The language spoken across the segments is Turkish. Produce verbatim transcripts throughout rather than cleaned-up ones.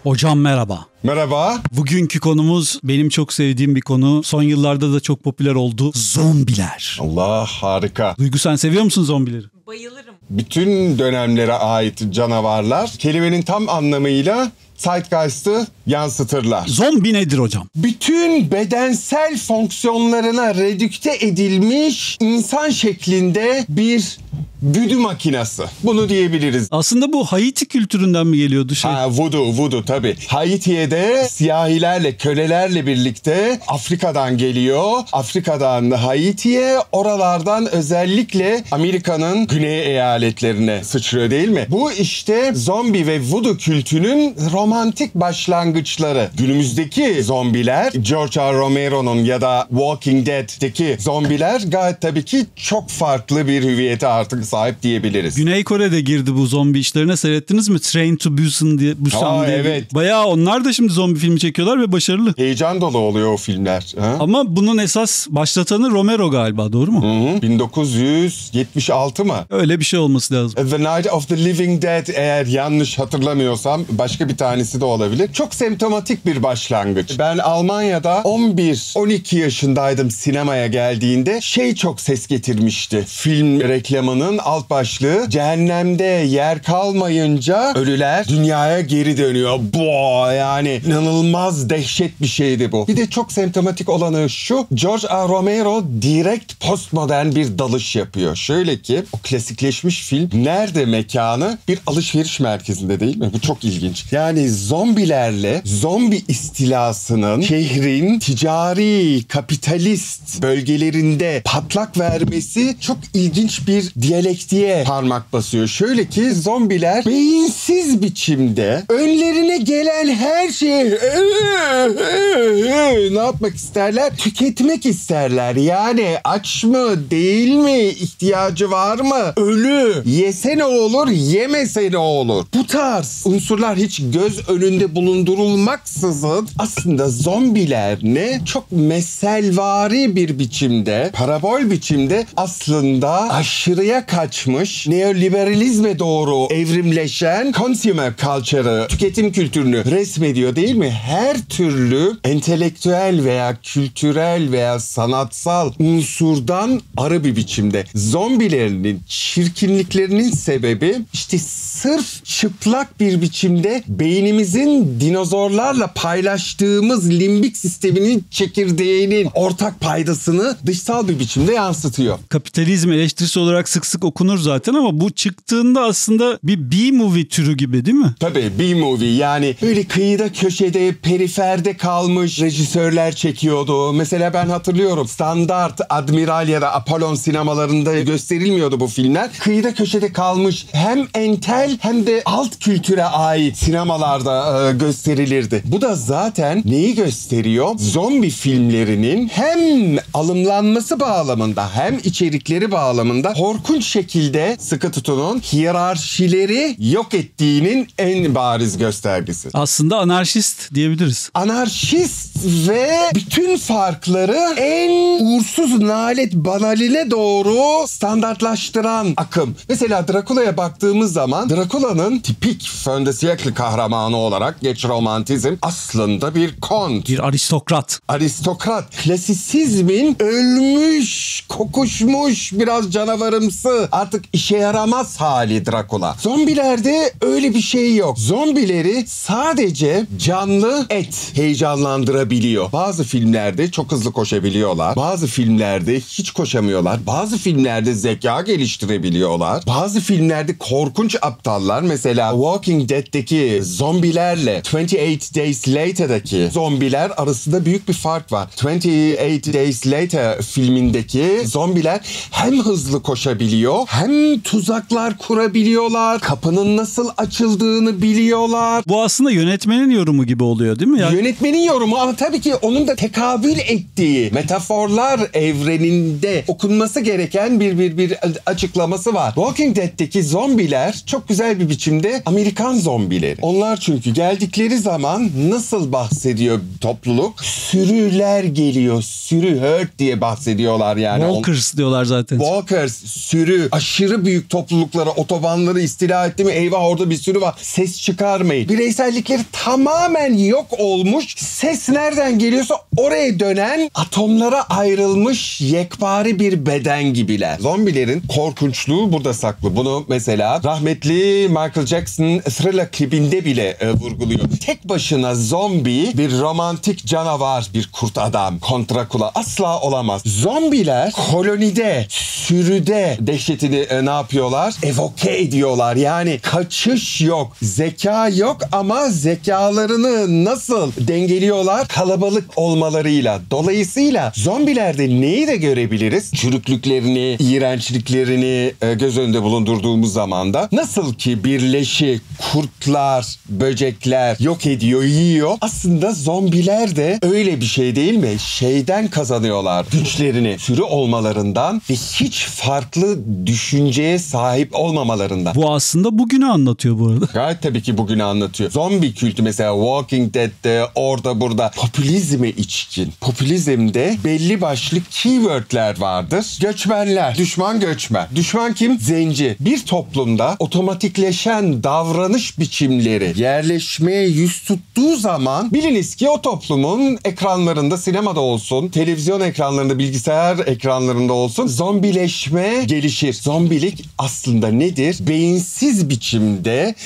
Hocam merhaba. Merhaba. Bugünkü konumuz benim çok sevdiğim bir konu. Son yıllarda da çok popüler oldu. Zombiler. Allah, harika. Duygu, sen seviyor musun zombileri? Bayılırım. Bütün dönemlere ait canavarlar kelimenin tam anlamıyla Zeitgeist'ı yansıtırlar. Zombi nedir hocam? Bütün bedensel fonksiyonlarına redükte edilmiş insan şeklinde bir güdü makinası. Bunu diyebiliriz. Aslında bu Haiti kültüründen mi geliyordu şey? Ha, voodoo, voodoo tabii. Haiti'ye de siyahilerle, kölelerle birlikte Afrika'dan geliyor. Afrika'dan Haiti'ye, oralardan özellikle Amerika'nın güney eyaletlerine sıçrıyor, değil mi? Bu işte zombi ve voodoo kültünün romantik başlangıçları. Günümüzdeki zombiler, George R. Romero'nun ya da Walking Dead'teki zombiler gayet tabii ki çok farklı bir hüviyete artık sahip diyebiliriz. Güney Kore'de girdi bu zombi işlerine. Seyrettiniz mi? Train to Busan diye. Busan Aa, diye. evet. Bayağı onlar da şimdi zombi filmi çekiyorlar ve başarılı. Heyecan dolu oluyor o filmler. Ha? Ama bunun esas başlatanı Romero galiba, doğru mu? Hı hı. bin dokuz yüz yetmiş altı mı? Öyle bir şey olması lazım. The Night of the Living Dead, eğer yanlış hatırlamıyorsam, başka bir tanesi de olabilir. Çok semptomatik bir başlangıç. Ben Almanya'da on bir on iki yaşındaydım sinemaya geldiğinde. Şey çok ses getirmişti. Film reklamının alt başlığı, cehennemde yer kalmayınca ölüler dünyaya geri dönüyor. Bu yani inanılmaz dehşet bir şeydi bu. Bir de çok semptomatik olanı şu: George R. Romero direkt postmodern bir dalış yapıyor. Şöyle ki, o klasikleşmiş film nerede mekanı? Bir alışveriş merkezinde, değil mi? Bu çok ilginç. Yani zombilerle zombi istilasının şehrin ticari, kapitalist bölgelerinde patlak vermesi çok ilginç bir diyalektiğe parmak basıyor. Şöyle ki, zombiler beyinsiz biçimde önlerine gelen her şeyi ne yapmak isterler? Tüketmek isterler. Yani aç mı, değil mi? İhtiyacı var mı? Ölü. Yese ne olur, yemese ne olur? Bu tarz unsurlar hiç göz önünde bulundurulmaksızın aslında zombiler ne? Çok meselvari bir biçimde, parabol biçimde aslında aşırıya kaçmış, neoliberalizme doğru evrimleşen consumer culture'ı, tüketim kültürünü resmediyor, değil mi? Her türlü entelektüel veya kültürel veya sanatsal unsurdan arı bir biçimde. Zombilerinin çirkinliklerinin sebebi işte sırf çıplak bir biçimde beynimizin dinozorlarla paylaştığımız limbik sisteminin çekirdeğinin ortak paydasını dışsal bir biçimde yansıtıyor. Kapitalizm eleştirisi olarak sık sık okunur zaten ama bu çıktığında aslında bir B-movie türü gibi, değil mi? Tabii, B-movie, yani böyle kıyıda köşede, periferde kalmış rejisörler çekiyordu. Mesela ben hatırlıyorum, Standart, Admiral ya da Apollon sinemalarında gösterilmiyordu bu filmler. Kıyıda köşede kalmış, hem entel hem de alt kültüre ait sinemalarda e, gösterilirdi. Bu da zaten neyi gösteriyor? Zombi filmlerinin hem alımlanması bağlamında hem içerikleri bağlamında korkunç şekilde, sıkı tutunun, hiyerarşileri yok ettiğinin en bariz göstergesi. Aslında anarşist diyebiliriz. Anarşist ve bütün farkları en uğursuz nalet banaline doğru standartlaştıran akım. Mesela Dracula'ya baktığımız zaman Dracula'nın tipik fin de siècle kahramanı olarak, geç romantizm, aslında bir kont. Bir aristokrat. Aristokrat. Klasisizmin ölmüş, kokuşmuş, biraz canavarımsı, artık işe yaramaz hali Dracula. Zombilerde öyle bir şey yok. Zombileri sadece canlı et heyecanlandırabiliyor. Bazı filmlerde çok hızlı koşabiliyorlar. Bazı filmlerde hiç koşamıyorlar. Bazı filmlerde zeka geliştirebiliyorlar. Bazı filmlerde korkunç aptallar. Mesela Walking Dead'deki zombilerle yirmi sekiz Days Later'daki zombiler arasında büyük bir fark var. yirmi sekiz Days Later filmindeki zombiler hem hızlı koşabiliyor, hem tuzaklar kurabiliyorlar, kapının nasıl açıldığını biliyorlar. Bu aslında yönetmenin yorumu gibi oluyor, değil mi? Yani... Yönetmenin yorumu, ama tabii ki onun da tekabül ettiği metaforlar evreninde okunması gereken bir bir bir açıklaması var. Walking Dead'teki zombiler çok güzel bir biçimde Amerikan zombileri. Onlar çünkü geldikleri zaman nasıl bahsediyor topluluk? Sürüler geliyor, sürü, herd herd diye bahsediyorlar yani. Walkers diyorlar zaten. Walkers, sürü, aşırı büyük topluluklara, otobanları istila etti mi eyvah orada bir sürü var. Ses çıkarmayın. Bireysellikleri tamamen yok olmuş. Ses nereden geliyorsa oraya dönen, atomlara ayrılmış yekpare bir beden gibiler. Zombilerin korkunçluğu burada saklı. Bunu mesela rahmetli Michael Jackson Thriller klibinde bile e, vurguluyor. Tek başına zombi bir romantik canavar, bir kurt adam, kontrakula asla olamaz. Zombiler kolonide, sürüde dehşetini e, ne yapıyorlar? Evoke ediyorlar. Yani kaçış yok, zeka yok ama zekalarını nasıl dengeliyorlar? Kalabalık olmalarıyla. Dolayısıyla zombilerde neyi de görebiliriz? Çürüklüklerini, iğrençliklerini e, göz önünde bulundurduğumuz zaman da nasıl ki birleşi kurtlar, böcekler yok ediyor, yiyor. Aslında zombiler de öyle bir şey değil mi? Şeyden kazanıyorlar güçlerini, sürü olmalarından ve hiç farklı düşünceye sahip olmamalarından. Bu aslında bugünü anlatıyor bu arada. Gayet tabii ki bugünü anlatıyor. Zombi kültü mesela Walking Dead'de, orada burada popülizme içkin. Popülizmde belli başlı keywordler vardır. Göçmenler, düşman göçmen. Düşman kim? Zenci. Bir toplumda otomatikleşen davranış biçimleri yerleşmeye yüz tuttuğu zaman biliniz ki o toplumun ekranlarında, sinemada olsun, televizyon ekranlarında, bilgisayar ekranlarında olsun zombileşme gelişir. Zombilik aslında nedir? Beyinsiz biçimde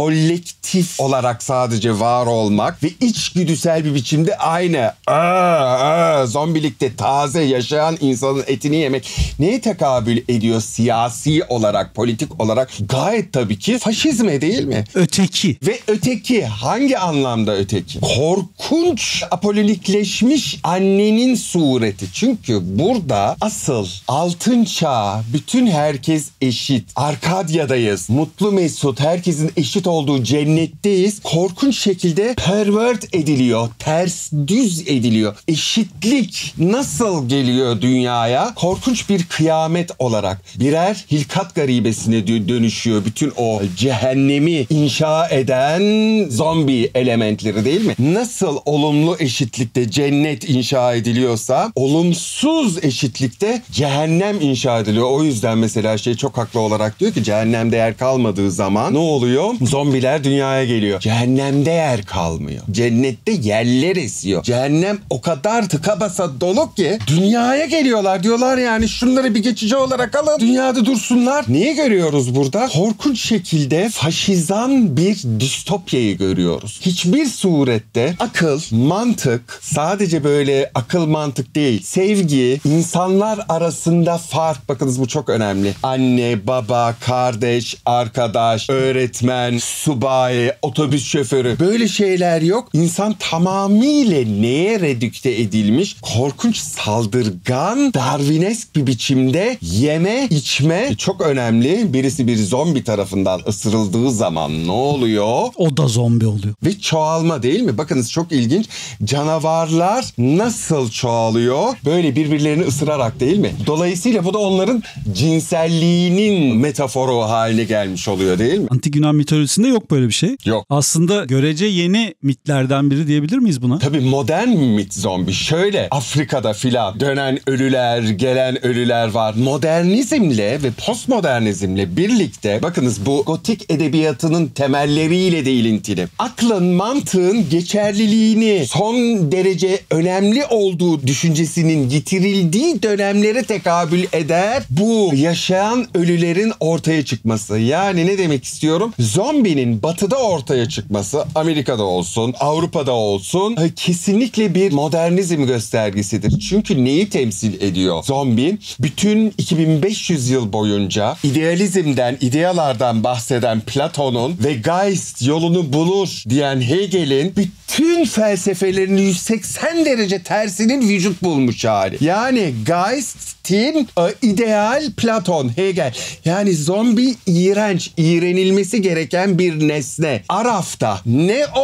kolektif olarak sadece var olmak ve içgüdüsel bir biçimde aynı aa, aa, zombilikte taze yaşayan insanın etini yemek neye tekabül ediyor siyasi olarak, politik olarak? Gayet tabii ki faşizme değil mi? Öteki. Ve öteki hangi anlamda öteki? Korkunç apolonikleşmiş annenin sureti. Çünkü burada asıl altın çağ, bütün herkes eşit. Arkadya'dayız. Mutlu mesut, herkesin eşit olduğu cennetteyiz. Korkunç şekilde pervert ediliyor. Ters düz ediliyor. Eşitlik nasıl geliyor dünyaya? Korkunç bir kıyamet olarak. Birer hilkat garibesine dönüşüyor bütün o cehennemi inşa eden zombi elementleri değil mi? Nasıl olumlu eşitlikte cennet inşa ediliyorsa olumsuz eşitlikte cehennem inşa ediliyor. O yüzden mesela şey çok haklı olarak diyor ki cehennemde yer kalmadığı zaman ne oluyor? Zombiler dünyaya geliyor. Cehennemde yer kalmıyor. Cennette yerler esiyor. Cehennem o kadar tıka basa dolu ki dünyaya geliyorlar. Diyorlar yani şunları bir geçici olarak alın. Dünyada dursunlar. Neyi görüyoruz burada? Korkunç şekilde faşizan bir distopyayı görüyoruz. Hiçbir surette akıl, mantık, sadece böyle akıl mantık değil. Sevgi, insanlar arasında fark. Bakınız bu çok önemli. Anne, baba, kardeş, arkadaş, öğretmen, subay, otobüs şoförü. Böyle şeyler yok. İnsan tamamıyla neye redükte edilmiş? Korkunç, saldırgan, darwinesk bir biçimde yeme, içme çok önemli. Birisi bir zombi tarafından ısırıldığı zaman ne oluyor? O da zombi oluyor. Ve çoğalma değil mi? Bakınız çok ilginç. Canavarlar nasıl çoğalıyor? Böyle birbirlerini ısırarak değil mi? Dolayısıyla bu da onların cinselliğinin metaforu haline gelmiş oluyor değil mi? Antik Yunan mitolojisinde yok böyle bir şey. Yok. Aslında görece yeni mitlerden biri diyebilir miyiz buna? Tabii modern mit zombi. Şöyle Afrika'da filan dönen ölüler, gelen ölüler var. Modernizmle ve postmodernizmle birlikte bakınız bu gotik edebiyatının temelleriyle de ilintili. Aklın, mantığın geçerliliğini son derece önemli olduğu düşüncesinin yitirildiği dönemlere tekabül eder bu yaşayan ölülerin ortaya çıkması. Yani ne demek istiyorum? Zombinin batıda ortaya çıkması, Amerika'da olsun, Avrupa'da olsun kesinlikle bir modernizm göstergesidir. Çünkü neyi temsil ediyor? Zombi bütün iki bin beş yüz yıl boyunca idealizmden, idealardan bahseden Platon'un ve Geist yolunu bulur diyen Hegel'in bütün felsefelerinin yüz seksen derece tersinin vücut bulmuş hali. Yani Geist'in ideal Platon, Hegel. Yani zombi iğrenç, iğrenilmesi gereken bir nesne. Araf'ta ne o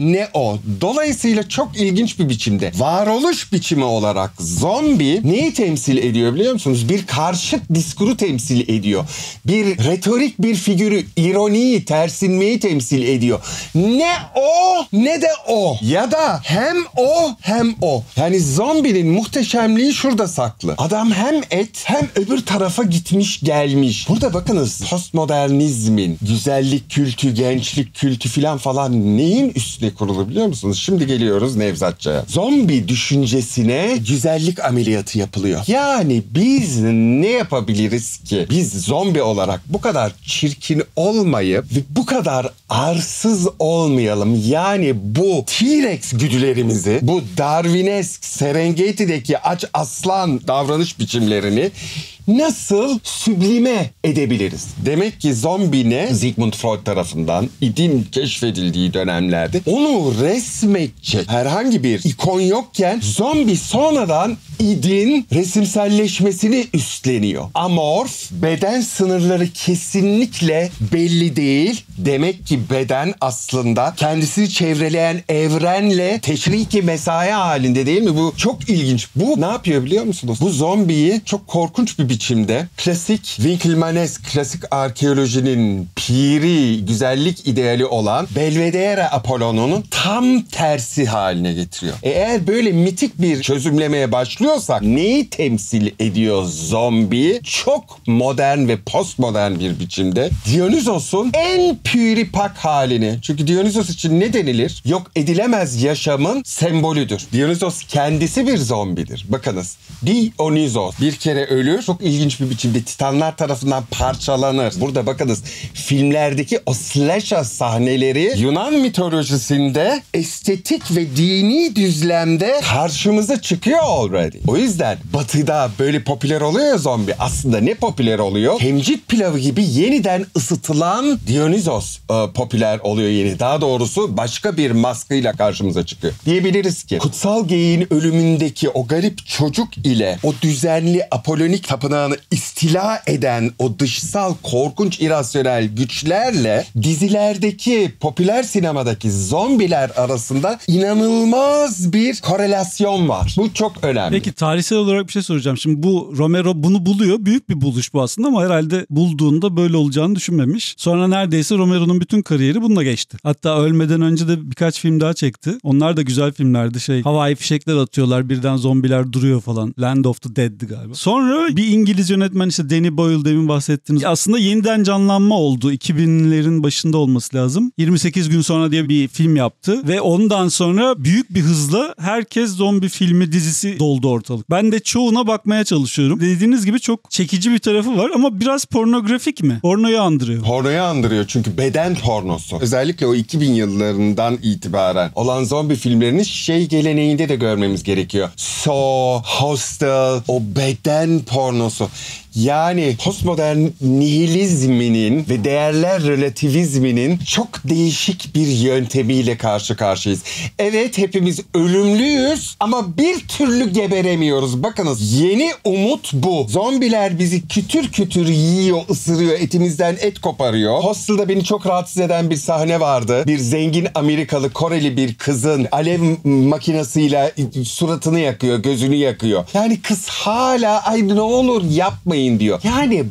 ne o. Dolayısıyla çok ilginç bir biçimde varoluş biçimi olarak zombi neyi temsil ediyor biliyor musunuz? Bir karşıt diskuru temsil ediyor. Bir retorik bir figürü, ironiyi, tersinmeyi temsil ediyor. Ne o ne de o. Ya da hem o hem o. Yani zombinin muhteşemliği şurada saklı. Adam hem et hem öbür tarafa gitmiş gelmiş. Burada bakınız postmodernizmin, güzellik kültü, gençlik kültü filan falan neyin üstüne kurulu biliyor musunuz? Şimdi geliyoruz Nevzatçı'ya. Zombi düşüncesine güzellik ameliyatı yapılıyor. Yani biz ne yapabiliriz ki? Biz zombi olarak bu kadar çirkin olmayıp ve bu kadar arsız olmayalım. Yani bu T-Rex güdülerimizi, bu Darwinesk Serengeti'deki aç aslan davranış biçimlerini nasıl süblime edebiliriz? Demek ki zombi ne? Sigmund Freud tarafından idin keşfedildiği dönemlerde onu resmedecek herhangi bir ikon yokken zombi sonradan idin resimselleşmesini üstleniyor. Amorf, beden sınırları kesinlikle belli değil. Demek ki beden aslında kendisini çevreleyen evrenle teşriki mesai halinde değil mi? Bu çok ilginç. Bu ne yapıyor biliyor musunuz? Bu zombiyi çok korkunç bir biçimde klasik Winkelmannesk, klasik arkeolojinin piri, güzellik ideali olan Belvedere Apollon'un tam tersi haline getiriyor. E eğer böyle mitik bir çözümlemeye başlıyorsak neyi temsil ediyor zombi? Çok modern ve postmodern bir biçimde Dionysos'un en püripak halini. Çünkü Dionysos için ne denilir? Yok edilemez yaşamın sembolüdür. Dionysos kendisi bir zombidir. Bakınız. Dionysos bir kere ölür. Çok ilginç bir biçimde Titanlar tarafından parçalanır. Burada bakınız filmlerdeki o slasher sahneleri Yunan mitolojisinde estetik ve dini düzlemde karşımıza çıkıyor already. O yüzden batıda böyle popüler oluyor ya zombi. Aslında ne popüler oluyor? Temcit pilavı gibi yeniden ısıtılan Dionysos e, popüler oluyor yeni. Daha doğrusu başka bir maskıyla karşımıza çıkıyor. Diyebiliriz ki kutsal geyiğin ölümündeki o garip çocuk ile o düzenli apolonik tapınağını istila eden o dışsal korkunç irasyonel güçlerle dizilerdeki popüler sinemadaki zombiler arasında inanılmaz bir korelasyon var. Bu çok önemli. Peki tarihsel olarak bir şey soracağım. Şimdi bu Romero bunu buluyor. Büyük bir buluş bu aslında ama herhalde bulduğunda böyle olacağını düşünmemiş. Sonra neredeyse Romero'nun bütün kariyeri bununla geçti. Hatta ölmeden önce de birkaç film daha çekti. Onlar da güzel filmlerdi. Şey, havai fişekler atıyorlar, birden zombiler duruyor falan. Land of the Dead'di galiba. Sonra bir İngiliz yönetmen işte Danny Boyle demin bahsettiğiniz aslında yeniden canlanma oldu. iki binlerin başında olması lazım. yirmi sekiz gün sonra diye bir film yaptı ve ondan sonra büyük bir hızla herkes zombi filmi dizisi doldu ortalık. Ben de çoğuna bakmaya çalışıyorum. Dediğiniz gibi çok çekici bir tarafı var ama biraz pornografik mi? Pornoyu andırıyor. Pornoyu andırıyor çünkü beden pornosu. Özellikle o iki bin yıllarından itibaren olan zombi filmlerini şey geleneğinde de görmemiz gerekiyor. Saw, Hostel, o beden pornosu. Yani postmodern nihilizminin ve değerler relativizminin çok değişik bir yöntemiyle karşı karşıyayız. Evet hepimiz ölümlüyüz ama bir türlü geberemiyoruz. Bakınız yeni umut bu. Zombiler bizi kütür kütür yiyor, ısırıyor, etimizden et koparıyor. Hostel'da beni çok rahatsız eden bir sahne vardı. Bir zengin Amerikalı Koreli bir kızın alev makinesiyle suratını yakıyor, gözünü yakıyor. Yani kız hala ay ne olur yapmayın diyor. Yani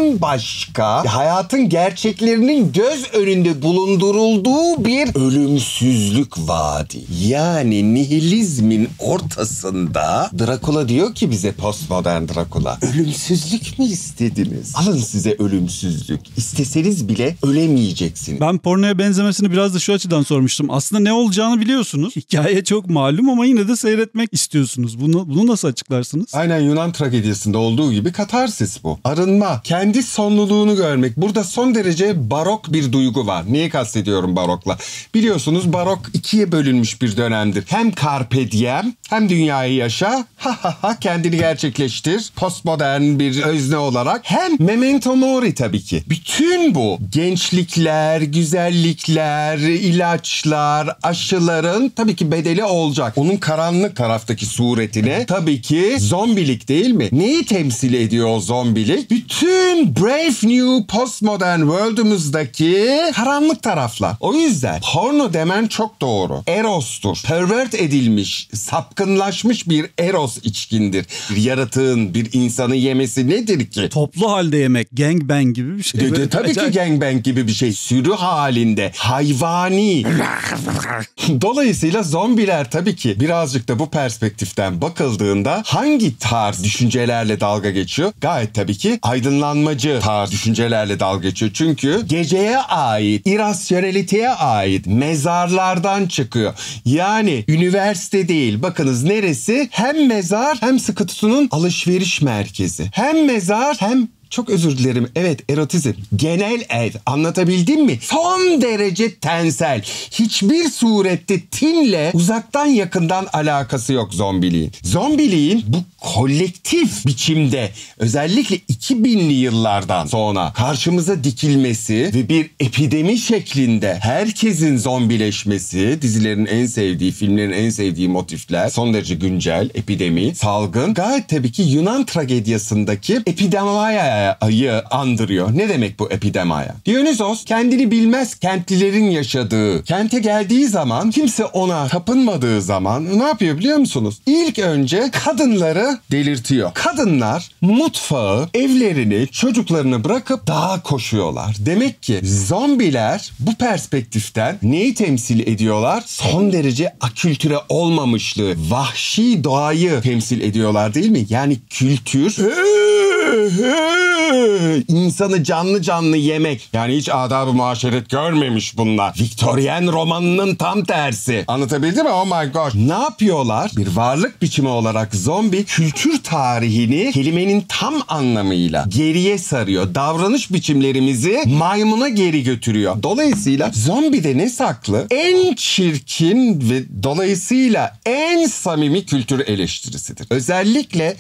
bambaşka hayatın gerçeklerinin göz önünde bulundurulduğu bir ölümsüzlük vaadi. Yani nihilizmin ortasında Drakula diyor ki bize postmodern Drakula. Ölümsüzlük mü istediniz? Alın size ölümsüzlük. İsteseniz bile ölemeyeceksiniz. Ben pornoya benzemesini biraz da şu açıdan sormuştum. Aslında ne olacağını biliyorsunuz. Hikaye çok malum ama yine de seyretmek istiyorsunuz. Bunu, bunu nasıl açıklarsınız? Aynen Yunan tragedisinde olduğu gibi katarsis bu. Arınma, kendi sonluluğunu görmek. Burada son derece barok bir duygu var. Neyi kastediyorum barokla? Biliyorsunuz barok ikiye bölünmüş bir dönemdir. Hem carpe diem, hem dünyayı yaşa, ha ha ha kendini gerçekleştir. Postmodern bir özne olarak. Hem memento mori tabii ki. Bütün bu gençlikler, güzellikler, ilaçlar, aşıların tabii ki bedeli olacak. Onun karanlık taraftaki suretine tabii ki zombilik değil mi? Neyi temsil ediyor o zombilik. Bütün Brave New Postmodern World'umuzdaki karanlık taraflar. O yüzden porno demen çok doğru. Eros'tur. Pervert edilmiş, sapkınlaşmış bir eros içkindir. Bir yaratığın, bir insanı yemesi nedir ki? Toplu halde yemek, gangbang gibi bir şey. De, de, tabii Acayip. ki gangbang gibi bir şey. Sürü halinde, hayvani. Dolayısıyla zombiler tabii ki birazcık da bu perspektiften bakıldığında hangi tarz düşüncelerle dalga geçiyor? Gayet tabii ki aydınlanmacı tarz düşüncelerle dalga geçiyor. Çünkü geceye ait, irasyoneliteye ait mezarlardan çıkıyor. Yani üniversite değil. Bakınız neresi? Hem mezar hem sıkı tutunun alışveriş merkezi. Hem mezar hem çok özür dilerim. Evet, erotizm. Genel ev. Anlatabildim mi? Son derece tensel. Hiçbir surette tinle uzaktan yakından alakası yok zombiliğin. Zombiliğin bu kolektif biçimde özellikle iki binli yıllardan sonra karşımıza dikilmesi ve bir epidemi şeklinde herkesin zombileşmesi, dizilerin en sevdiği, filmlerin en sevdiği motifler, son derece güncel, epidemi, salgın. Gayet tabii ki Yunan tragediyasındaki epidemaya ayı andırıyor. Ne demek bu epidemaya? Dionysos kendini bilmez kentlilerin yaşadığı kente geldiği zaman, kimse ona tapınmadığı zaman ne yapıyor biliyor musunuz? İlk önce kadınları delirtiyor. Kadınlar mutfağı, evlerini, çocuklarını bırakıp dağa koşuyorlar. Demek ki zombiler bu perspektiften neyi temsil ediyorlar? Son derece akültüre olmamışlığı, vahşi doğayı temsil ediyorlar değil mi? Yani kültür insanı canlı canlı yemek. Yani hiç adab-ı muaşeret görmemiş bunlar. Viktoryen romanının tam tersi. Anlatabildim mi? Oh my gosh. Ne yapıyorlar? Bir varlık biçimi olarak zombi kültür tarihini kelimenin tam anlamıyla geriye sarıyor. Davranış biçimlerimizi maymuna geri götürüyor. Dolayısıyla zombide ne saklı? En çirkin ve dolayısıyla en samimi kültür eleştirisidir. Özellikle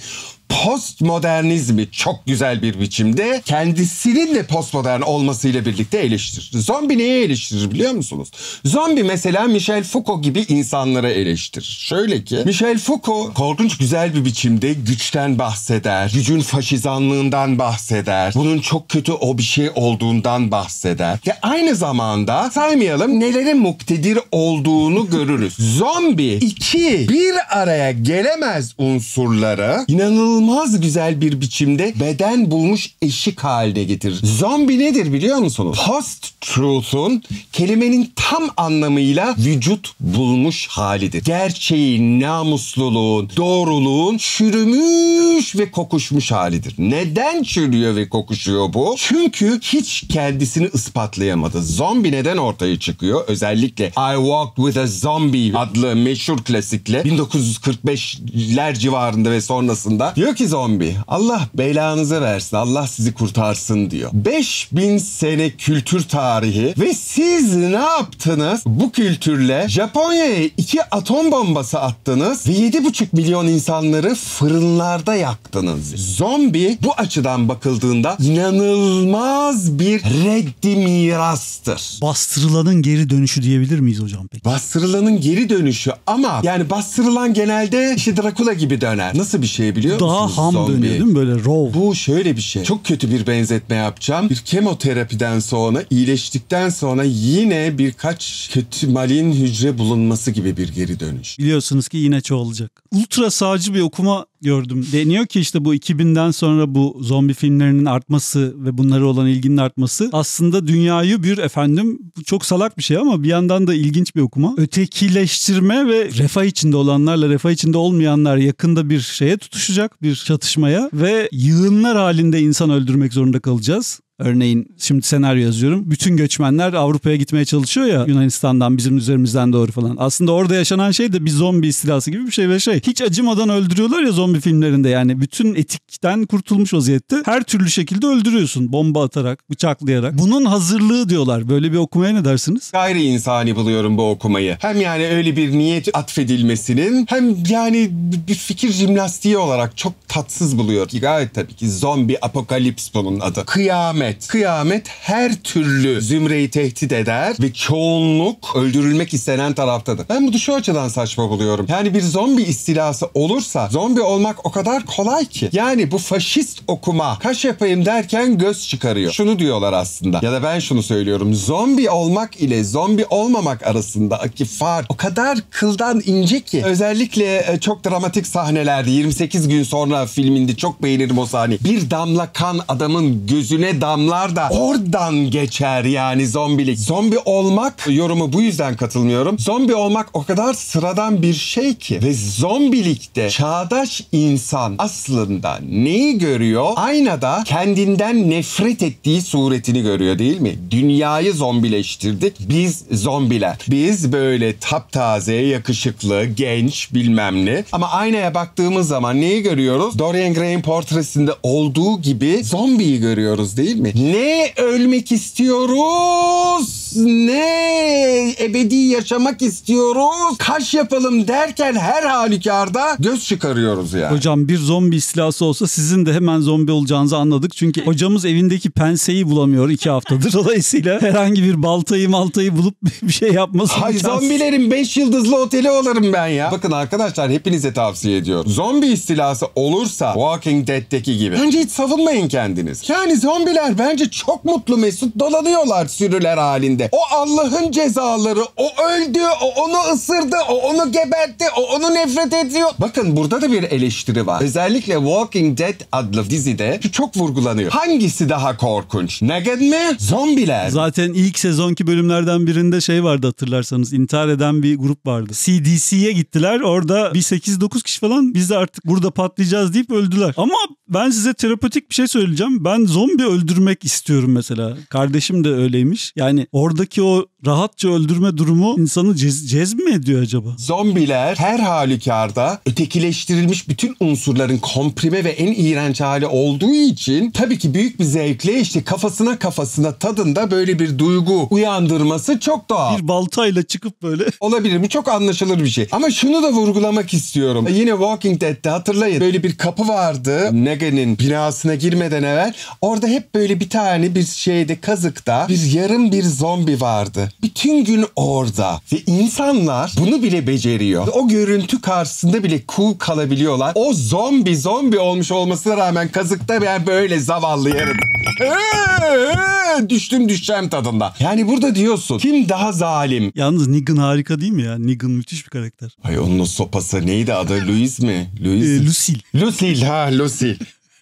postmodernizmi çok güzel bir biçimde kendisinin de postmodern olmasıyla birlikte eleştirir. Zombi neyi eleştirir biliyor musunuz? Zombi mesela Michel Foucault gibi insanları eleştirir. Şöyle ki Michel Foucault korkunç güzel bir biçimde güçten bahseder. Gücün faşizanlığından bahseder. Bunun çok kötü o bir şey olduğundan bahseder. Ve aynı zamanda saymayalım nelere muktedir olduğunu görürüz. Zombi iki bir araya gelemez unsurları inanılmaz İnanılmaz güzel bir biçimde beden bulmuş eşik haline getirir. Zombi nedir biliyor musunuz? Post-truth'un kelimenin tam anlamıyla vücut bulmuş halidir. Gerçeğin, namusluluğun, doğruluğun çürümüş ve kokuşmuş halidir. Neden çürüyor ve kokuşuyor bu? Çünkü hiç kendisini ispatlayamadı. Zombi neden ortaya çıkıyor? Özellikle I Walked with a Zombie adlı meşhur klasikle bin dokuz yüz kırk beşler civarında ve sonrasında diyor ki zombi, Allah belanızı versin, Allah sizi kurtarsın diyor. beş bin sene kültür tarihi ve siz ne yaptınız? Bu kültürle Japonya'ya iki atom bombası attınız ve yedi buçuk milyon insanları fırınlarda yaktınız. Zombi bu açıdan bakıldığında inanılmaz bir reddi mirastır. Bastırılanın geri dönüşü diyebilir miyiz hocam peki? Bastırılanın geri dönüşü ama yani bastırılan genelde işte Dracula gibi döner. Nasıl bir şey biliyor musunuz? Daha ham zombi? dönüyor değil mi böyle raw? Bu şöyle bir şey. Çok kötü bir benzetme yapacağım. Bir kemoterapiden sonra iyileştikten sonra yine birkaç kötü malin hücre bulunması gibi bir geri dönüş. Biliyorsunuz ki yine çoğalacak. Ultra sağcı bir okuma gördüm. Deniyor ki işte bu iki binden sonra bu zombi filmlerinin artması ve bunlara olan ilginin artması aslında dünyayı bir efendim bu çok salak bir şey ama bir yandan da ilginç bir okuma. Ötekileştirme ve refah içinde olanlarla refah içinde olmayanlar yakında bir şeye tutuşacak, bir çatışmaya ve yığınlar halinde insan öldürmek zorunda kalacağız. Örneğin şimdi senaryo yazıyorum. Bütün göçmenler Avrupa'ya gitmeye çalışıyor ya Yunanistan'dan bizim üzerimizden doğru falan. Aslında orada yaşanan şey de bir zombi istilası gibi bir şey ve şey. Hiç acımadan öldürüyorlar ya zombi filmlerinde yani. Bütün etikten kurtulmuş vaziyette her türlü şekilde öldürüyorsun. Bomba atarak, bıçaklayarak. Bunun hazırlığı diyorlar. Böyle bir okumaya ne dersiniz? Gayri insani buluyorum bu okumayı. Hem yani öyle bir niyet atfedilmesinin hem yani bir fikir jimnastiği olarak çok tatsız buluyor. Gayet tabii ki zombi apokalips bunun adı. Kıyamet. kıyamet. Kıyamet her türlü zümreyi tehdit eder ve çoğunluk öldürülmek istenen taraftadır. Ben bunu şu açıdan saçma buluyorum. Yani bir zombi istilası olursa zombi olmak o kadar kolay ki. Yani bu faşist okuma kaş yapayım derken göz çıkarıyor. Şunu diyorlar aslında. Ya da ben şunu söylüyorum. Zombi olmak ile zombi olmamak arasındaki fark o kadar kıldan ince ki. Özellikle çok dramatik sahnelerde yirmi sekiz gün sonra filminde çok beğenirim o sahneyi. Bir damla kan adamın gözüne damlar da oradan geçer yani zombilik. Zombi olmak yorumu bu yüzden katılmıyorum. Zombi olmak o kadar sıradan bir şey ki ve zombilikte çağdaş insan aslında neyi görüyor? Aynada kendinden nefret ettiği suretini görüyor değil mi? Dünyayı zombileştirdik. Biz zombiler. Biz böyle taptaze, yakışıklı, genç bilmem ne. Ama aynaya baktığımız zaman neyi görüyoruz? Dorian Gray'in portresinde olduğu gibi zombiyi görüyoruz değil mi? Ne ölmek istiyoruz, ne ebedi yaşamak istiyoruz. Kaş yapalım derken her halükarda göz çıkarıyoruz yani. Hocam bir zombi istilası olsa sizin de hemen zombi olacağınızı anladık. Çünkü hocamız evindeki penseyi bulamıyor iki haftadır. Dolayısıyla herhangi bir baltayı maltayı bulup bir şey yapması Hay imkansız. zombilerin beş yıldızlı oteli olurum ben ya. Bakın arkadaşlar hepinize tavsiye ediyorum. Zombi istilası olursa Walking Dead'teki gibi bence hiç savunmayın kendiniz. Yani zombiler bence çok mutlu mesut dolanıyorlar sürüler halinde. O Allah'ın cezaları, o öldü, o onu ısırdı, o onu gebertti, o onu nefret ediyor. Bakın burada da bir eleştiri var. Özellikle Walking Dead adlı dizide şu çok vurgulanıyor. Hangisi daha korkunç? Negan mi? Zombiler. Zaten ilk sezonki bölümlerden birinde şey vardı hatırlarsanız. İntihar eden bir grup vardı. C D C'ye gittiler. Orada bir sekiz dokuz kişi falan biz de artık burada patlayacağız deyip öldüler. Ama ben size terapötik bir şey söyleyeceğim. Ben zombi öldürmek istiyorum mesela. Kardeşim de öyleymiş. Yani oradaki o rahatça öldürme durumu insanı cez cezb mi ediyor acaba? Zombiler her halükarda ötekileştirilmiş bütün unsurların komprime ve en iğrenç hali olduğu için tabii ki büyük bir zevkle işte kafasına kafasına tadında böyle bir duygu uyandırması çok doğal. Bir baltayla çıkıp böyle. Olabilir mi? Çok anlaşılır bir şey. Ama şunu da vurgulamak istiyorum. Yine Walking Dead'te hatırlayın. Böyle bir kapı vardı. Negan'in binasına girmeden evvel. Orada hep böyle bir tane bir şeyde kazıkta bir yarım bir zombi vardı. Bütün gün orada. Ve insanlar bunu bile beceriyor. O görüntü karşısında bile cool kalabiliyorlar. O zombi zombi olmuş olmasına rağmen kazıkta ben böyle zavallı yarım. Düştüm düşeceğim tadında. Yani burada diyorsun kim daha zalim? Yalnız Negan harika değil mi ya? Negan müthiş bir karakter. Ay onun sopası neydi adı? Louis mi? Louis. Ee, Lucille. Lucille ha Lucille.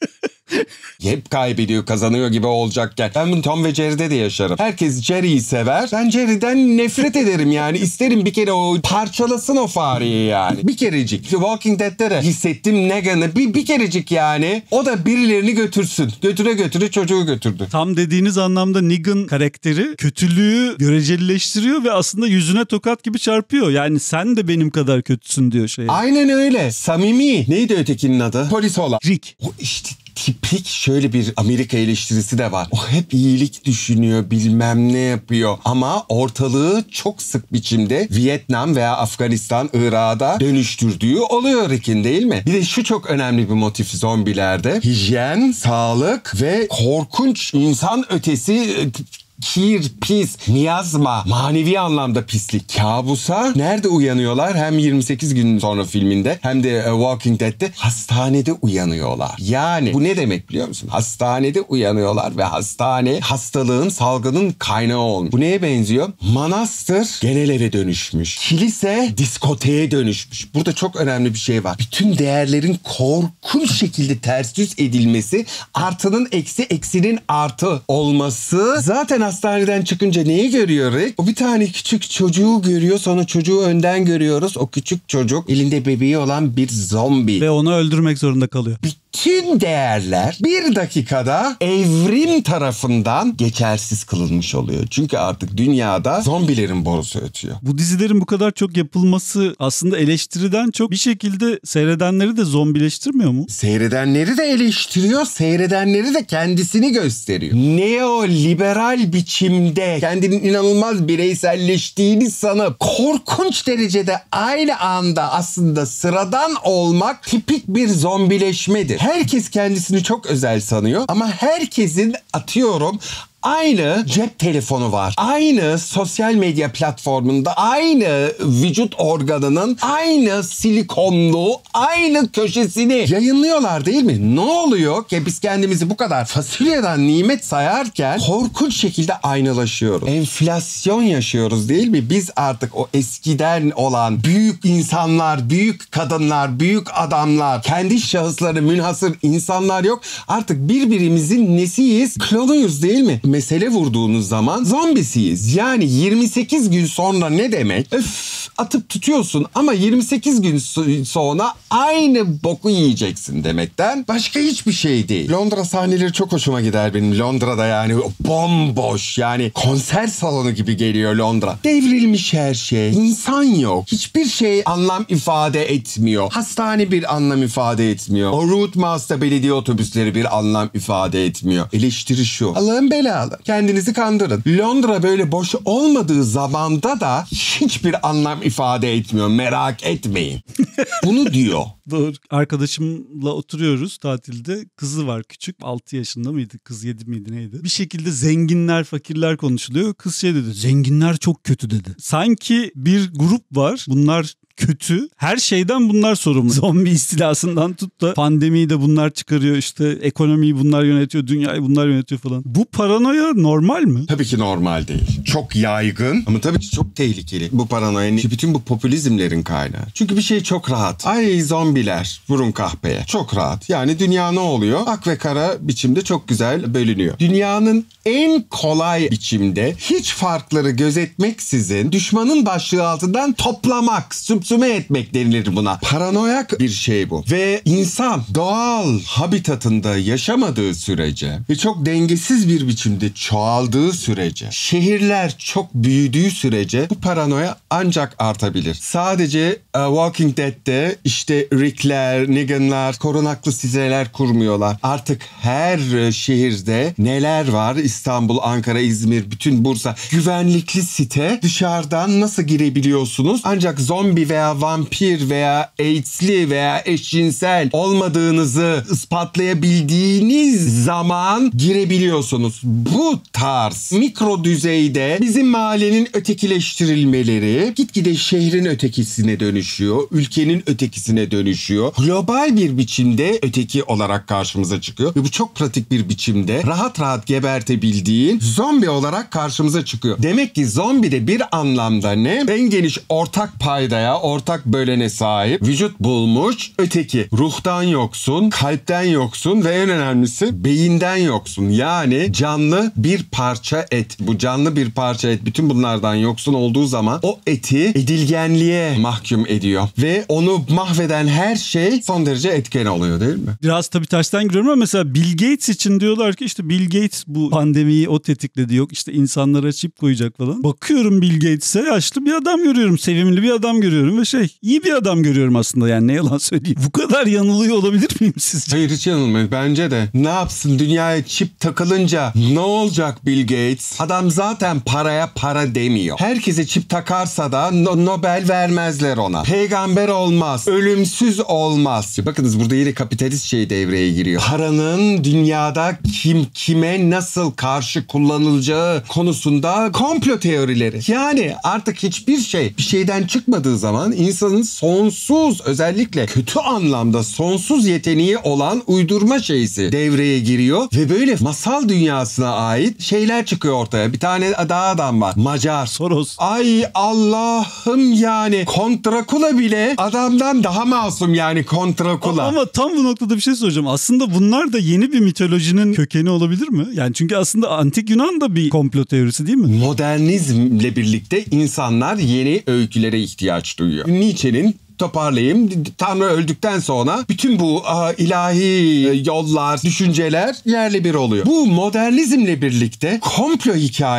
Hep kaybediyor kazanıyor gibi olacakken. Ben bunu Tom ve Jerry'de de yaşarım. Herkes Jerry'yi sever. Ben Jerry'den nefret ederim yani. İsterim bir kere o parçalasın o fareyi yani. Bir kerecik. The Walking Dead'de de hissettim Negan'ı. Bir, bir kerecik yani. O da birilerini götürsün. Götüre götüre çocuğu götürdü. Tam dediğiniz anlamda Negan karakteri kötülüğü görecelileştiriyor ve aslında yüzüne tokat gibi çarpıyor. Yani sen de benim kadar kötüsün diyor şey. Aynen öyle. Samimi. Neydi ötekinin adı? Polis olan. Rick. O işte tipik şöyle bir Amerika eleştirisi de var. O hep iyilik düşünüyor, bilmem ne yapıyor. Ama ortalığı çok sık biçimde Vietnam veya Afganistan, Irak'a dönüştürdüğü oluyor Rick'in değil mi? Bir de şu çok önemli bir motif zombilerde. Hijyen, sağlık ve korkunç insan ötesi kir, pis, miyazma, manevi anlamda pislik. Kabusa nerede uyanıyorlar? Hem yirmi sekiz gün sonra filminde hem de Walking Dead'te hastanede uyanıyorlar. Yani bu ne demek biliyor musun? Hastanede uyanıyorlar ve hastane hastalığın, salgının kaynağı olmuş. Bu neye benziyor? Manastır genel eve dönüşmüş. Kilise diskoteye dönüşmüş. Burada çok önemli bir şey var. Bütün değerlerin korkunç şekilde ters yüz edilmesi, artının eksi, eksinin artı olması. Zaten hastaneden çıkınca neyi görüyor Rick? O bir tane küçük çocuğu görüyor. Sonra çocuğu önden görüyoruz. O küçük çocuk elinde bebeği olan bir zombi. Ve onu öldürmek zorunda kalıyor. Bütün değerler bir dakikada evrim tarafından geçersiz kılınmış oluyor. Çünkü artık dünyada zombilerin borusu ötüyor. Bu dizilerin bu kadar çok yapılması aslında eleştiriden çok bir şekilde seyredenleri de zombileştirmiyor mu? Seyredenleri de eleştiriyor, seyredenleri de kendisini gösteriyor. Neoliberal biçimde kendinin inanılmaz bireyselleştiğini sanıp korkunç derecede aynı anda aslında sıradan olmak tipik bir zombileşmedir. Herkes kendisini çok özel sanıyor ama herkesin atıyorum aynı cep telefonu var. Aynı sosyal medya platformunda aynı vücut organının aynı silikonlu aynı köşesini yayınlıyorlar değil mi? Ne oluyor ki biz kendimizi bu kadar fasulyeden nimet sayarken korkunç şekilde aynalaşıyoruz. Enflasyon yaşıyoruz değil mi? Biz artık o eskiden olan büyük insanlar, büyük kadınlar, büyük adamlar, kendi şahısları münhasır insanlar yok. Artık birbirimizin nesiyiz? Klonuyuz değil mi? Mesele vurduğunuz zaman zombisiyiz. Yani yirmi sekiz gün sonra ne demek? Öf, atıp tutuyorsun ama yirmi sekiz gün sonra aynı boku yiyeceksin demekten başka hiçbir şey değil. Londra sahneleri çok hoşuma gider benim. Londra'da yani bomboş, yani konser salonu gibi geliyor Londra. Devrilmiş her şey. İnsan yok. Hiçbir şey anlam ifade etmiyor. Hastane bir anlam ifade etmiyor. O Route belediye otobüsleri bir anlam ifade etmiyor. Eleştiri şu: Allah'ın belalı. Kendinizi kandırın. Londra böyle boş olmadığı zamanda da hiçbir anlam ifade etmiyor. Merak etmeyin. Bunu diyor. Doğru. Arkadaşımla oturuyoruz tatilde. Kızı var küçük. altı yaşında mıydı? Kız yedi miydi neydi? Bir şekilde zenginler, fakirler konuşuluyor. Kız şey dedi. Zenginler çok kötü dedi. Sanki bir grup var. Bunlar kötü. Her şeyden bunlar sorumlu. Zombi istilasından tut da pandemiyi de bunlar çıkarıyor, işte ekonomiyi bunlar yönetiyor, dünyayı bunlar yönetiyor falan. Bu paranoya normal mi? Tabii ki normal değil. Çok yaygın ama tabii ki çok tehlikeli. Bu paranoya bütün bu popülizmlerin kaynağı. Çünkü bir şey çok rahat. Ay zombiler vurun kahpeye. Çok rahat. Yani dünya ne oluyor? Ak ve kara biçimde çok güzel bölünüyor. Dünyanın en kolay biçimde hiç farkları gözetmeksizin düşmanın başlığı altından toplamak, süme etmek denilir buna. Paranoyak bir şey bu. Ve insan doğal habitatında yaşamadığı sürece ve çok dengesiz bir biçimde çoğaldığı sürece, şehirler çok büyüdüğü sürece bu paranoya ancak artabilir. Sadece uh, Walking Dead'de işte Rick'ler, Negan'lar, korunaklı siteler kurmuyorlar. Artık her şehirde neler var? İstanbul, Ankara, İzmir, bütün Bursa. Güvenlikli site. Dışarıdan nasıl girebiliyorsunuz? Ancak zombi veya vampir veya AIDS'li veya eşcinsel olmadığınızı ispatlayabildiğiniz zaman girebiliyorsunuz. Bu tarz mikro düzeyde bizim mahallenin ötekileştirilmeleri gitgide şehrin ötekisine dönüşüyor, ülkenin ötekisine dönüşüyor. Global bir biçimde öteki olarak karşımıza çıkıyor ve bu çok pratik bir biçimde rahat rahat gebertebildiğin zombi olarak karşımıza çıkıyor. Demek ki zombi de bir anlamda ne? En geniş ortak paydaya, ortak bölene sahip, vücut bulmuş, öteki. Ruhtan yoksun, kalpten yoksun ve en önemlisi beyinden yoksun. Yani canlı bir parça et. Bu canlı bir parça et bütün bunlardan yoksun olduğu zaman o eti edilgenliğe mahkum ediyor. Ve onu mahveden her şey son derece etken oluyor değil mi? Biraz tabii taştan giriyorum ama mesela Bill Gates için diyorlar ki işte Bill Gates bu pandemiyi o tetikledi, yok işte insanlara çip koyacak falan. Bakıyorum Bill Gates'e, yaşlı bir adam görüyorum, sevimli bir adam görüyorum ve şey iyi bir adam görüyorum aslında, yani ne yalan söyleyeyim. Bu kadar yanılıyor olabilir miyim sizce? Hayır, hiç yanılmayın bence de. Ne yapsın, dünyaya çip takılınca ne olacak Bill Gates? Adam zaten paraya para demiyor. Herkese çip takarsa da no- Nobel vermezler ona. Peygamber olmaz. Ölümsüz olmaz. Bakınız burada yine kapitalist şey devreye giriyor. Paranın dünyada kim kime nasıl karşı kullanılacağı konusunda komplo teorileri. Yani artık hiçbir şey bir şeyden çıkmadığı zaman insanın sonsuz, özellikle kötü anlamda sonsuz yeteneği olan uydurma şeysi devreye giriyor ve böyle masal dünyasına ait şeyler çıkıyor ortaya. Bir tane daha adam var. Macar. Soros. Ay Allah'ım, yani Kont Drakula bile adamdan daha masum, yani Kont Drakula. Ama tam bu noktada bir şey soracağım. Aslında bunlar da yeni bir mitolojinin kökeni olabilir mi? Yani çünkü aslında antik Yunan da bir komplo teorisi değil mi? Modernizmle birlikte insanlar yeni öykülere ihtiyaç duyuyor. Nietzsche'nin, toparlayayım, Tanrı öldükten sonra bütün bu a, ilahi yollar, düşünceler yerle bir oluyor. Bu modernizmle birlikte komplo hikayeleri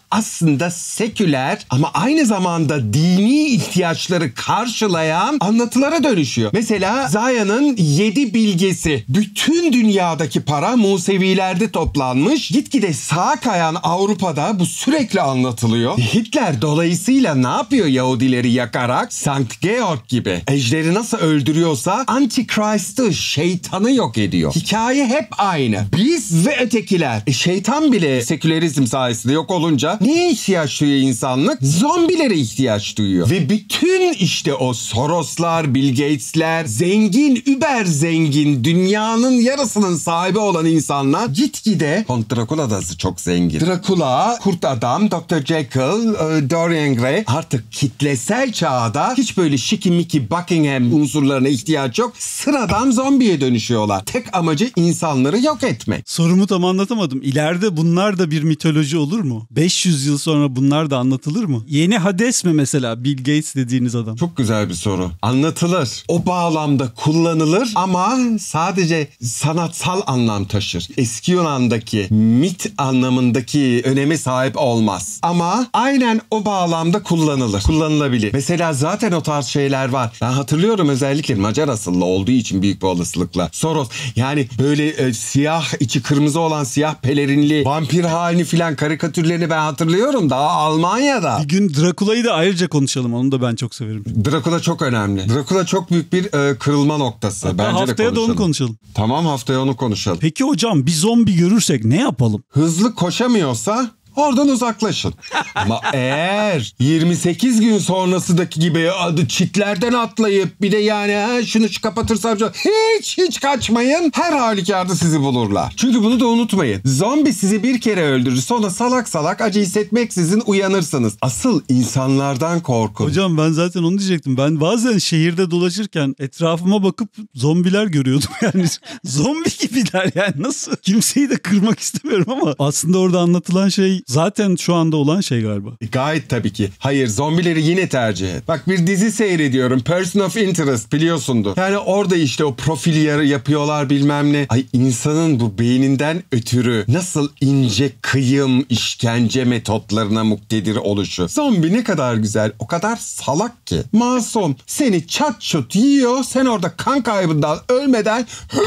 aslında seküler ama aynı zamanda dini ihtiyaçları karşılayan anlatılara dönüşüyor. Mesela Zaya'nın yedi bilgesi. Bütün dünyadaki para Musevilerde toplanmış. Gitgide sağa kayan Avrupa'da bu sürekli anlatılıyor. Hitler dolayısıyla ne yapıyor Yahudileri yakarak? Sankt Georg gibi. Ejderi nasıl öldürüyorsa Antichrist'ı, şeytanı yok ediyor. Hikaye hep aynı. Biz ve ötekiler. E şeytan bile sekülerizm sayesinde yok olunca neye ihtiyaç duyuyor insanlık? Zombilere ihtiyaç duyuyor. Ve bütün işte o Soroslar, Bill Gates'ler, zengin, über zengin, dünyanın yarısının sahibi olan insanlar gitgide Kont Dracula da çok zengin. Dracula, Kurt Adam, doktor Jekyll, Dorian Gray artık kitlesel çağda hiç böyle şikimiki Buckingham unsurlarına ihtiyaç yok. Sıradan zombiye dönüşüyorlar. Tek amacı insanları yok etmek. Sorumu tam anlatamadım. İleride bunlar da bir mitoloji olur mu? beş yüz yıl sonra bunlar da anlatılır mı? Yeni Hades mi mesela Bill Gates dediğiniz adam? Çok güzel bir soru. Anlatılır. O bağlamda kullanılır ama sadece sanatsal anlam taşır. Eski Yunan'daki mit anlamındaki öneme sahip olmaz. Ama aynen o bağlamda kullanılır. Kullanılabilir. Mesela zaten o tarz şeyler var. Ben hatırlıyorum özellikle Macar asıllı olduğu için büyük bir olasılıkla. Soros yani böyle e, siyah içi kırmızı olan siyah pelerinli vampir halini filan karikatürlerini ben hatırlıyorum daha Almanya'da. Bir gün Drakula'yı da ayrıca konuşalım. Onu da ben çok severim. Dracula çok önemli. Dracula çok büyük bir e, kırılma noktası. Hatta Bence haftaya de da onu konuşalım. Tamam haftaya onu konuşalım. Peki hocam bir zombi görürsek ne yapalım? Hızlı koşamıyorsa oradan uzaklaşın. Ama eğer yirmi sekiz gün sonrasındaki gibi adı çitlerden atlayıp bir de yani ha, şunu kapatırsam hiç hiç kaçmayın. Her halükarda sizi bulurlar. Çünkü bunu da unutmayın. Zombi sizi bir kere öldürür. Sonra salak salak acı hissetmeksizin uyanırsınız. Asıl insanlardan korkun. Hocam ben zaten onu diyecektim. Ben bazen şehirde dolaşırken etrafıma bakıp zombiler görüyordum. Yani zombi gibiler yani nasıl? Kimseyi de kırmak istemiyorum ama aslında orada anlatılan şey zaten şu anda olan şey galiba. E, gayet tabii ki. Hayır zombileri yine tercih et. Bak bir dizi seyrediyorum. Person of Interest biliyorsundur. Yani orada işte o profil yapıyorlar bilmem ne. Ay insanın bu beyninden ötürü nasıl ince kıyım işkence metotlarına muktedir oluşu. Zombi ne kadar güzel. O kadar salak ki. Masum. Seni çat çut yiyor. Sen orada kan kaybından ölmeden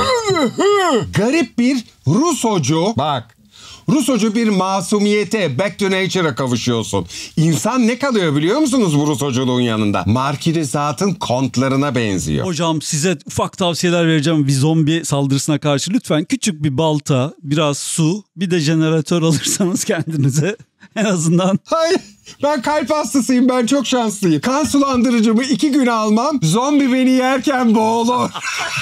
garip bir Rusocu. Bak. Rusocu bir masumiyete, back to nature'a kavuşuyorsun. İnsan ne kalıyor biliyor musunuz bu Rusoculuğun yanında? Markirizatın kontlarına benziyor. Hocam size ufak tavsiyeler vereceğim bir zombi saldırısına karşı. Lütfen küçük bir balta, biraz su, bir de jeneratör alırsanız kendinize en azından. Hayır. Ben kalp hastasıyım. Ben çok şanslıyım. Kan sulandırıcımı iki gün almam. Zombi beni yerken boğulur.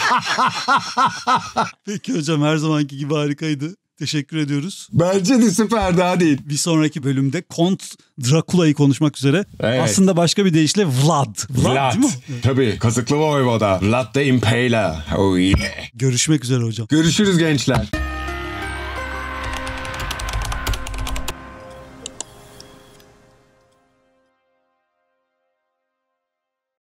Peki hocam her zamanki gibi harikaydı. Teşekkür ediyoruz. Bence de süper daha değil. Bir sonraki bölümde Kont Drakula'yı konuşmak üzere. Evet. Aslında başka bir deyişle Vlad. Vlad, Vlad. değil mi? Tabii. Kazıklı Voyvoda. Vlad the Impaler. Oh yeah. Görüşmek üzere hocam. Görüşürüz gençler.